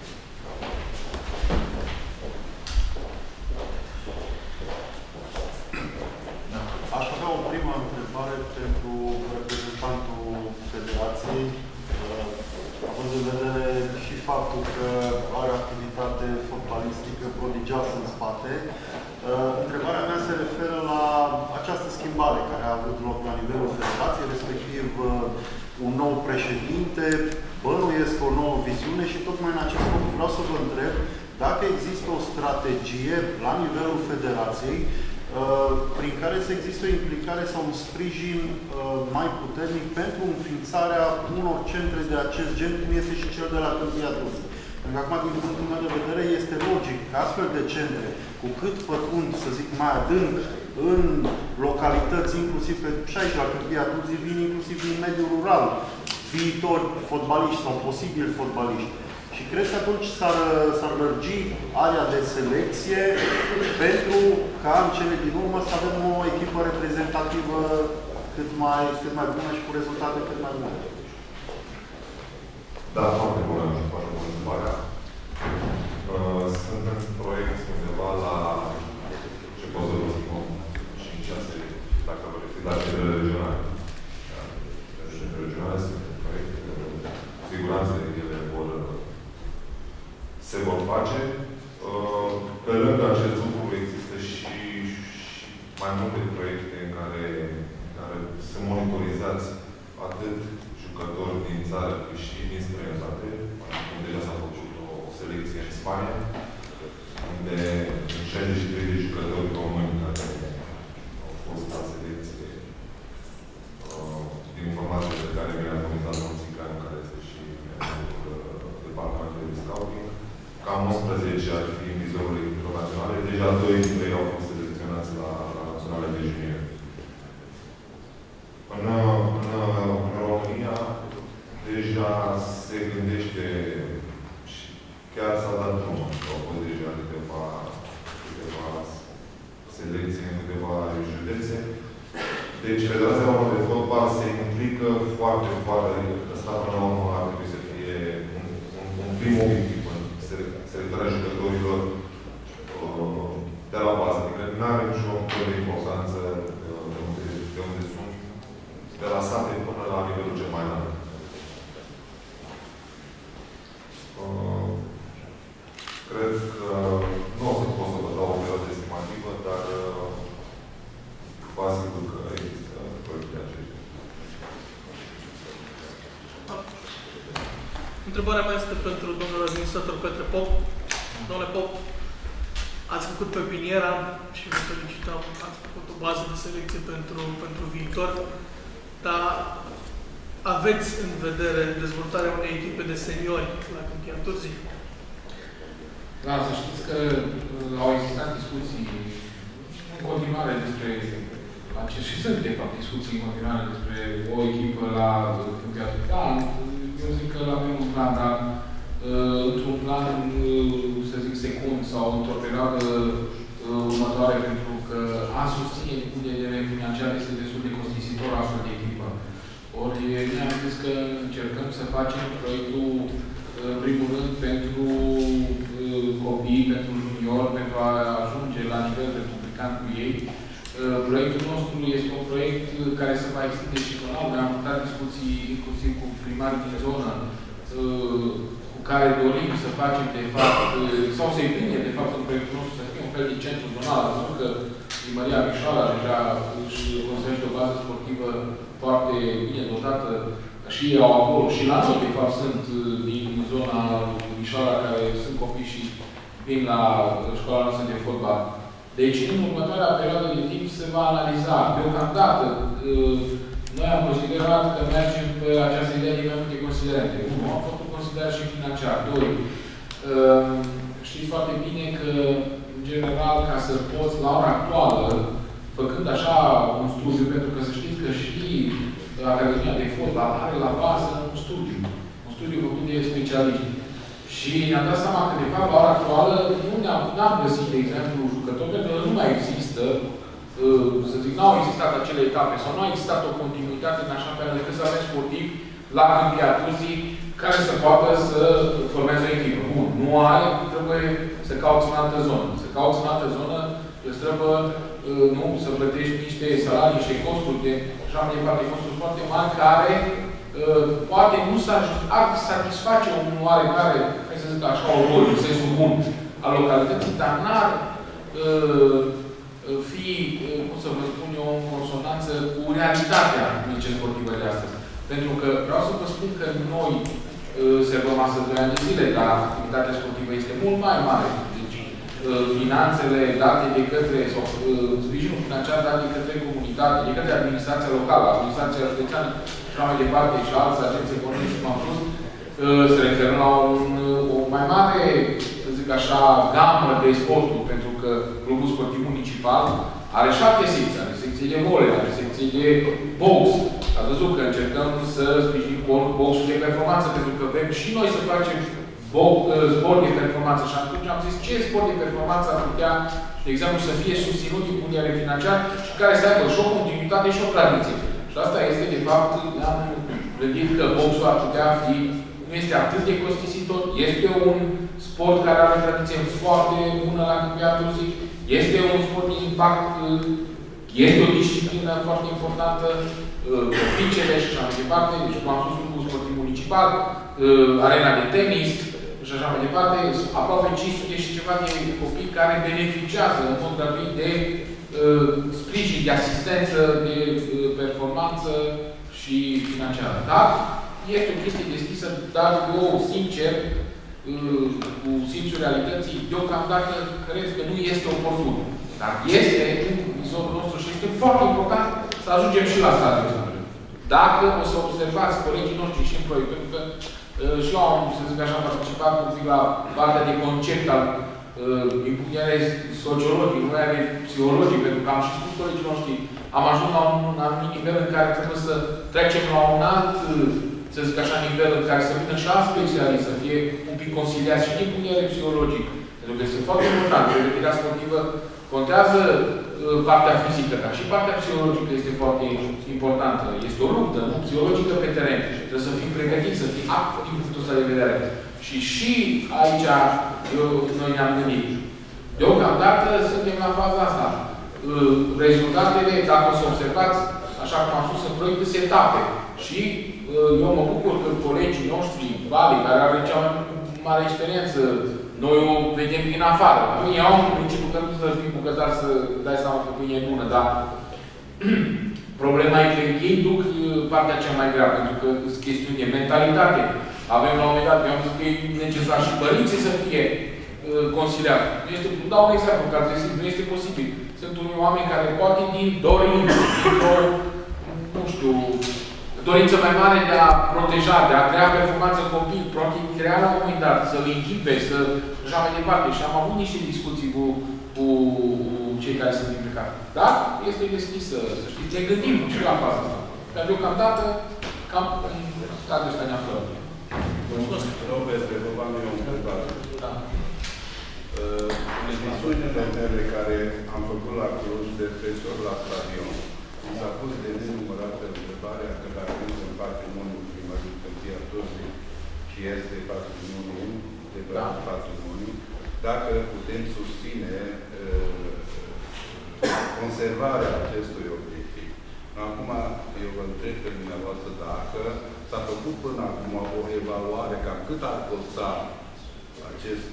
Aș avea o primă întrebare pentru reprezentantul Federației, având în vedere și faptul că are activitate fotbalistică prodigioasă în spate. Întrebarea mea se referă la această schimbare care a avut loc la nivelul Federației, respectiv un nou președinte, bănuiesc o nouă viziune și tocmai în acest punct vreau să vă întreb dacă există o strategie la nivelul Federației prin care să existe o implicare sau un sprijin mai puternic pentru înființarea unor centre de acest gen, cum este și cel de la Câmpia Turzii. Pentru că acum, din punctul meu de vedere, este logic că astfel de centre, cu cât pătrund, să zic, mai adânc, în localități, inclusiv pe aici, la Câmpia Turzii, vin inclusiv din mediul rural, viitori fotbaliști sau posibili fotbaliști. Și cred că atunci s-ar lărgi area de selecție pentru ca în cele din urmă să avem o echipă reprezentativă cât mai bună și cu rezultate cât mai bune. Da, foarte bună întrebarea. Sunt în proiect undeva la ce pot să vă spun 5-6, dacă vă referi la cele regionale. Cele regionale sunt în proiect. Cu siguranță ele se vor face. Pe lângă acest lucru există și mai multe proiecte în care sunt monitorizați atât jucători din țară cât și din străinătate. Deja s-a făcut o selecție în Spania, unde 63 de jucători români care au fost la selecție din informațiile pe care mi-a furnizat domnul Țicanu, care este și departamentul de scouting. Cam 11 ar fi în vizorul echipelor naționale. Deja 2 dintre ei au fost selecționați la naționale de junior. În România deja se gândește și chiar s-a dat drumul. Au fost deja câteva selecții în câteva județe. Deci Federația Română de Fotbal se implică foarte, foarte. Asta până la urmă ar trebui să fie un prim obiectiv în selectarea jucătorilor de la bază. Adică nu are nicio de importanță de unde sunt, de la sate până la nivelul cel mai înalt. Cred că nu o să pot să vă dau o perioadă estimativă, dar vă asigur că există proiecte aceștia. Întrebarea mea este pentru domnul administrator Petre Pop. Domnule Pop, ați făcut pepiniera și vă felicităm, ați făcut o bază de selecție pentru viitor, dar aveți în vedere dezvoltarea unei echipe de seniori la Câmpia Turzii? Da, să știți că au existat discuții în continuare despre acest și sunt, de fapt, discuții în continuare despre o echipă la Câmpia Turzii. Da, eu zic că avem un plan, dar într-un plan, să zic, secund sau într-o perioadă următoare, pentru că a susține din vedere financiar este destul de costisitor astfel de echipă. Ori ne-am zis că încercăm să facem proiectul, în primul rând, pentru copii, pentru junior, pentru a ajunge la nivel republican cu ei. Proiectul nostru este un proiect care se va extinde și până la urmă. Am purtat discuții inclusiv cu primarii din zonă, cu care dorim să facem, de fapt, sau să-i prindem, de fapt, în proiectul nostru să fie un fel de centru zonal. Am văzut că Primăria Mișoara deja își construiește o bază sportivă foarte bine dotată. Și au acolo, și la noi, de fapt, sunt din zona Mișoara, care sunt copii și vin la școala noastră de fotbal. Deci, în următoarea perioadă de timp se va analiza. Deocamdată, noi am considerat că mergem pe această idee din mai multe considerente. Unu, am făcut considerare și financiar. Doi, știți foarte bine că, în general, ca să poți, la ora actuală, făcând așa un studiu, pentru că să știți că și Academia de Fotbal are la bază un studiu făcut de specialiști. Și ne-am dat seama că, de fapt, la ora actuală, nu ne-am găsit, de exemplu, jucători, pentru că nu mai există, să zic, nu au existat acele etape sau nu a existat o continuitate în așa fel încât să avem sportivi la Câmpia Turzii care să poată să formeze o echipă. Bun, nu ai, trebuie să cauți în altă zonă. Să cauți în altă zonă, îți trebuie, nu, să plătești niște salarii, niște costuri de așa mai departe, costuri foarte mari care poate nu ar satisface un oarecare, hai să zic așa, o rol, în sensul bun al localității, dar n-ar fi, cum să vă spun eu, în consonanță cu realitatea muncii sportive de astăzi. Pentru că vreau să vă spun că noi servăm astăzi 2 ani de zile, dar activitatea sportivă este mult mai mare. Deci, finanțele date de către, sau sprijinul financiar dat de către comunitate, de către administrația locală, administrația județeană, și mai departe, și alți agenți economici, cum am spus, se referă la o mai mare, să zic așa, gamă de sporturi, pentru că Clubul Sportiv Municipal are 7 secții. Are secții de volei, are secții de box. Ați văzut că încercăm să sprijinim boxul de performanță, pentru că vrem și noi să facem sport de performanță. Și atunci am zis ce sport de performanță ar putea, de exemplu, să fie susținut din punct de vedere financiar și care să aibă și o continuitate și o tradiție. Și asta este, de fapt, am gândit că boxul ar putea fi, nu este atât de costisitor, este un sport care are o tradiție foarte bună la Câmpia Turzii, este un sport de impact, este o disciplină foarte importantă, picele și așa mai departe, deci cum am spus, Clubul Sportiv Municipal, arena de tenis și așa mai departe, aproape 500 și ceva de copii care beneficiază în mod gratuit de sprijin, de asistență, de performanță și financiară. Dar este o chestie deschisă, dar eu, sincer, cu simțul realității, deocamdată cred că nu este oportun. Dar este în vizorul nostru și este foarte important să ajungem și la stadiul ăsta. Dacă o să observați colegii noștri și în proiect, pentru că și eu am, să zic așa, participat un pic la partea de concept al din punct de vedere sociologic, nu de psihologic, pentru că am și spus colegii noștri, am ajuns la un anumit nivel în care trebuie să trecem la un alt, să zic așa, nivel în care să vină și alt specialist, să fie un pic conciliat și din punct de vedere psihologic. Pentru că este foarte important. Pregătirea sportivă contează partea fizică, dar și partea psihologică este foarte importantă. Este o luptă, nu? Psihologică pe teren. Trebuie să fim pregătiți, să fim activi din punctul ăsta de vedere. Și aici noi ne-am gândit. Deocamdată suntem la faza asta. Rezultatele, dacă o să observați, așa cum am spus în proiect, sunt etape. Și eu mă bucur că colegii noștri, Vali, care are cea mai mare experiență, noi o vedem din afară. Eu am în principiu că nu să fii bucătar să dai seama că pâine e bună, dar problema e că ei duc partea cea mai grea, pentru că sunt chestiuni de mentalitate. Avem la un moment dat, eu am zis că e necesar și părinții să fie consiliați. Dau un exemplu, că ați zis, nu este posibil. Sunt unii oameni care poate din dorință, dintr-o, nu știu, dorință mai mare de a proteja, de a crea performanță copii, poate crea la un moment dat, să îi închipe, să așa mai departe. Și am avut niște discuții cu cei care sunt implicați. Dar este deschis să știți, ne gândim și la faza asta. Dar deocamdată, cam în stadiul ăsta ne aflăm. Mulțumesc. Am eu o întrebare. Da. În emisiunile mele care am făcut la Cluj de profesor la stadion, mi s-a pus de nenumărată întrebarea că dacă nu sunt patrimoniul primării Câmpia Turzii și este patrimoniul de patrimoniu, dacă putem susține conservarea acestui obiectiv. Acum, eu vă întreb pe dumneavoastră dacă s-a făcut până acum o evaluare cam cât ar costa acest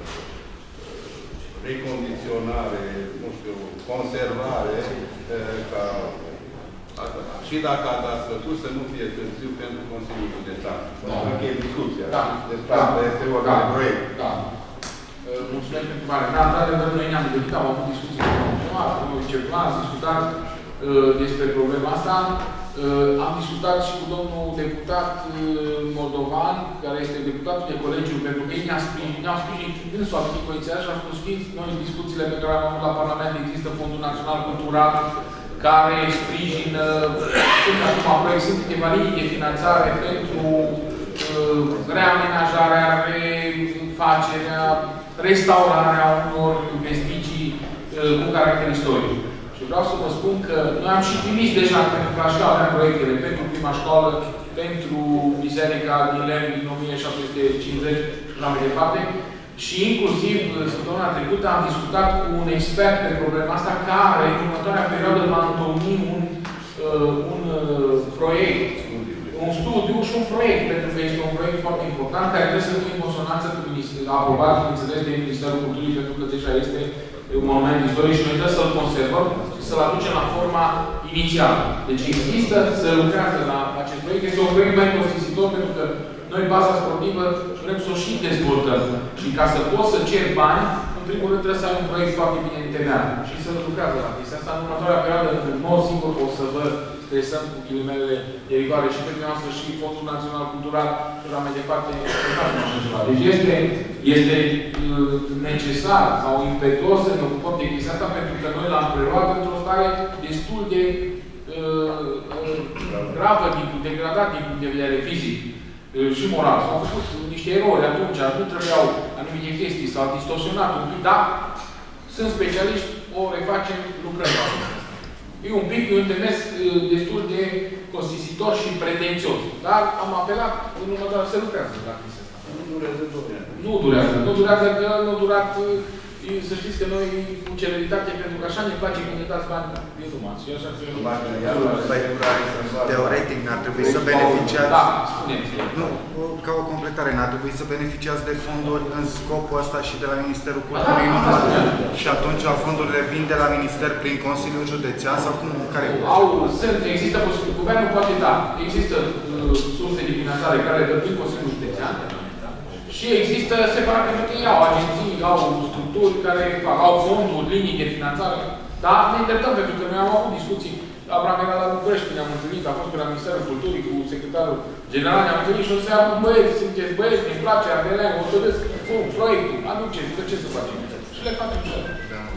recondiționare, nu știu, conservare, ca asta. Și dacă ați făcut să nu fie târziu pentru Consiliul Județean. Încheie discuția. Despre asta este vorba de proiect. mulțumesc pentru mare. Da, într-adevăr, noi ne-am gândit, am avut discuții cu domnul Cercula, am discutat despre problema asta. Am discutat și cu domnul deputat moldovan, care este deputatul de colegiu, pentru că ei ne-au sprijinit dânsul activ coaliția și am spus, știți, noi în discuțiile pe care am avut la Parlament există Fondul Național Cultural, care sprijină, sunt câteva linii de finanțare pentru reamenajarea, refacerea, restaurarea unor vestigii cu caracter istoric. Și vreau să vă spun că noi am și trimis deja, pentru că așa aveam proiectele pentru prima școală, pentru Biserica din Lemn din 1750 și așa mai departe. Și inclusiv săptămâna trecută am discutat cu un expert pe problema asta, care în următoarea perioadă va întocmi un proiect, un studiu și un proiect, pentru că este un proiect foarte important, care trebuie să fie în consonanță cu aprobat, bineînțeles, de Ministerul Culturii, pentru că deja este un monument istoric și noi trebuie să-l conservăm și să-l aducem la forma inițială. Deci există, se lucrează la acest proiect. Este un proiect mai costisitor, pentru că noi, baza sportivă, vrem să o și dezvoltăm. Și ca să poți să ceri bani, în primul rând trebuie să ai un proiect foarte bine integrat și să lucrează la chestia asta. În următoarea perioadă, în mod sigur, o să vă stresăm cu ghilimelele de rigoare și pe noastră și Fondul Național Cultural și așa mai departe. Deci este necesar sau impetuos să ne ocupăm de chestia asta, pentru că noi l-am preluat într-o stare destul de gravă, degradat din punct de vedere fizic și moral. S-au făcut niște erori atunci, nu trebuiau anumite chestii, s-au distorsionat un pic, dar sunt specialiști, o refacem, lucrăm la asta. E un pic, un demers destul de costisitor și pretențios. Dar am apelat, în următoarea se lucrează la chestia asta. Nu durează 2 ani. Nu durează. Nu durează că nu a durat, să știți că noi cu celeritate, pentru că așa ne place când ne dați bani din urmă. Și așa se teoretic n-ar trebui să beneficiați. Da, spuneți. Nu, ca o completare, n-ar trebui să beneficiați de fonduri în scopul ăsta și de la Ministerul Culturii. Și atunci fondurile vin de la Minister prin Consiliul Județean sau cum? Care? Există posibil. Guvernul poate da. Există surse de finanțare care dă prin Consiliul Județean. Și există separat, pentru că ei au agenții, au structuri care au fonduri, linii de finanțare. Dar ne îndreptăm, pentru că noi am avut discuții. Abraham era la București, când ne-am întâlnit, a fost pe la Ministerul Culturii cu secretarul general, ne-am întâlnit și o să ia cu băieți, sunteți băieți, ne place, ADL, o să vedeți proiectul, aduceți, că ce să facem? Și le facem și ele.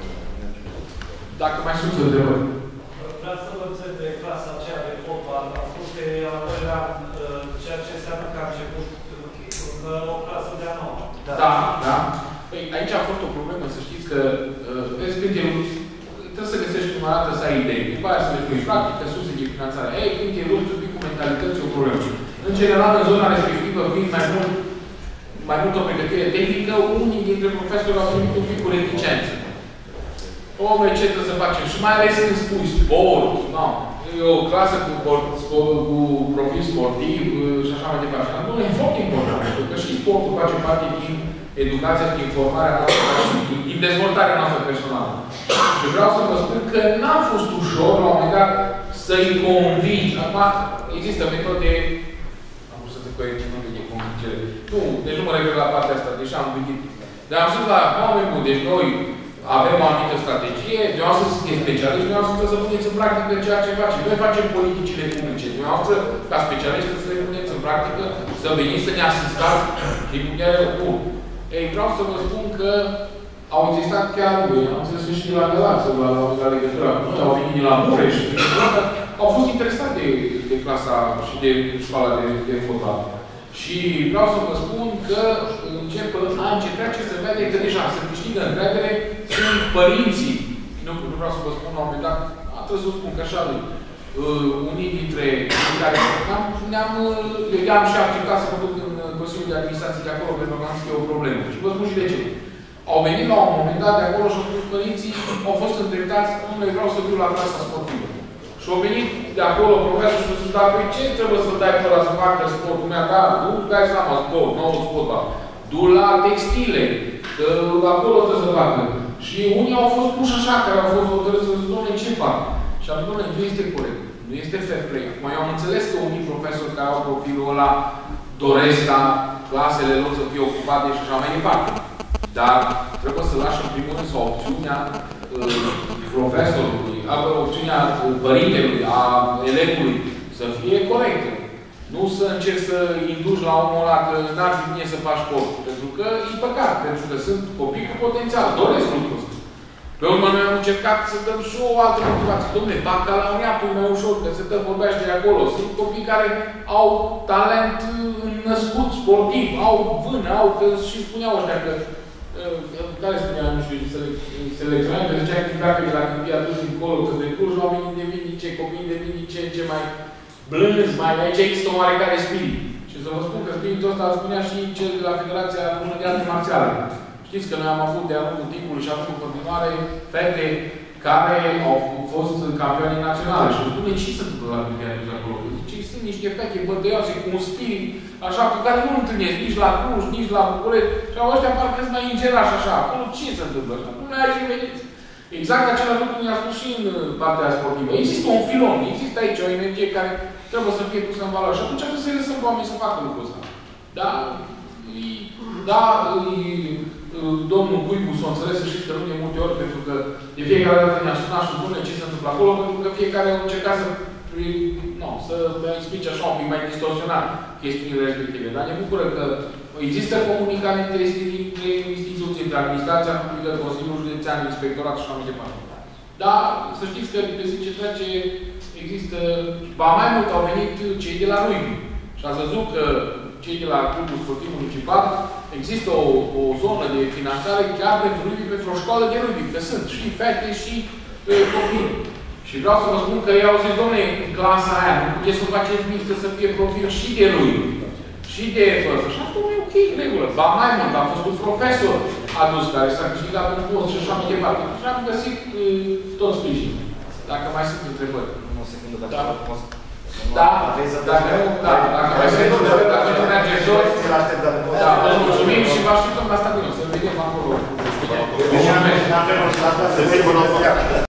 Dacă mai sunt întrebări. Vreau să vă înțeleg de clasa aceea de fotbal. A spus că e al doilea, ceea ce înseamnă că a început o clasă de a noua. Da. Păi aici a fost o problemă, să știți că vezi când trebuie să găsești prima dată să ai idei. După aia să le pui practică, surse de finanțare. Ei, când e rupt un pic cu mentalități, e o problemă. În general, în zona respectivă, vin mai mult o pregătire tehnică, unii dintre profesori au primit un pic cu reticență. Ce trebuie să facem? Și mai ales când spui sport, e o clasă cu profil sportiv și așa mai departe. Nu, e foarte important, pentru că și sportul face parte din educația, din formarea noastră și din dezvoltarea noastră personală. Și vreau să vă spun că n-a fost ușor, la un moment dat, să-i convingi. Acum, există metode, am vrut să te corectiv, nu de convingere. Nu, deci nu mă refer la partea asta, deși am gândit. Dar am spus la oameni buni, deci noi avem o anumită strategie, dumneavoastră sunteți specialiști, dumneavoastră să puneți în practică ceea ce facem. Noi facem politicile publice, dumneavoastră, ca specialiști, să le puneți în practică, să veniți să ne asistați din punctele bun. Ei, vreau să vă spun că au existat chiar, am înțeles și de la Galață, la legătura, au venit de la Mureș, au fost interesați de clasa și de școala de fotbal. Și vreau să vă spun că a încercat ce se vede că deja se câștigă încredere, sunt părinții. Nu vreau să vă spun la un moment dat, trebuie să vă spun că așa unii dintre cei care le-am și acceptat să mă duc în Consiliul de Administrație de acolo, pentru că am zis că e o problemă. Și vă spun și de ce. Au venit la un moment dat de acolo și au spus părinții, au fost îndreptați, nu vreau să fiu la clasa sportivă. Și au venit de acolo profesor și au spus, dar păi ce trebuie să dai pe la să facă sportul meu? Da, nu dai seama sport, nu fotbal. Du la textile, că acolo trebuie să facă. Și unii au fost puși așa, care au fost hotărâți să zic, dom'le, ce fac? Și am zis, dom'le, nu este corect. Nu este fair play. Acum eu am înțeles că unii profesori care au profilul ăla doresc ca clasele lor să fie ocupate și așa mai departe. Dar trebuie să lași în primul rând sau opțiunea profesorului, opțiunea părintelui, a elevului să fie corectă. Nu să încerci să induci la omul ăla că n-ar fi bine să faci sport. Pentru că e păcat, pentru că sunt copii cu potențial, doresc lucrul ăsta. Pe urmă noi am încercat să dăm și o altă motivație. Dom'le, bacalaureatul e mai ușor, că se dă vorbeaște de acolo. Sunt copii care au talent născut, sportiv, au vână, au, că și spuneau ăștia că care spunea, nu știu, selecționat, că zicea că dacă de la când i-a dus încolo către Cluj, oamenii devin nici copii devin nici ce mai blânzi, mai aici există o oarecare spirit. Și să vă spun că spiritul ăsta îl spunea și cel de la Federația Română de Arte Marțiale. Știți că noi am avut de-a lungul timpului și avem în continuare fete care au fost campioane naționale. Și îmi spune ce se întâmplă la campioane de acolo. Zice, sunt niște fete bătăioase cu un spirit, așa, cu care nu întâlnesc nici la Cluj, nici la București. Și au ăștia parcă sunt mai ingerași așa. Acolo ce se întâmplă? Acum nu ai veniți. Exact același lucru mi-a spus și în partea sportivă. Există un filon, există aici o energie care trebuie să fie pusă în valoare. Și atunci trebuie să lăsăm oamenii să facă lucrul ăsta. Da, domnul Cuibu s-a înțeles să știți că nu de multe ori, pentru că de fiecare dată ne-a sunat și spune ce se întâmplă acolo, pentru că fiecare a încercat să explice așa un pic mai distorsionat chestiunile respective. Dar ne bucură că există comunicare între instituții, între administrația publică, Consiliul Județean, Inspectorat și așa mai departe. Dar să știți că pe zi ce trece există, ba mai mult au venit cei de la Ruibi. Și ați văzut că cei de la Clubul Sportiv Municipal există o zonă de finanțare chiar pentru Ruibi, pentru o școală de Ruibi, că sunt și fete și copii. Și vreau să vă spun că ei au zis, dom'le, în clasa aia, nu puteți să faceți mixtă să fie profil și de Ruibi, și de ăsta. Și asta e ok, în regulă. Ba mai mult, a fost un profesor adus care s-a câștigat un post și așa mai departe. Și am găsit tot sprijin. Dacă mai sunt întrebări. O secundă, dacă da. a fost. Dacă mai sunt întrebări, dacă nu merge jos, da, vă mulțumim și vă așteptăm la stadion. Să vedem acolo. Mulțumesc.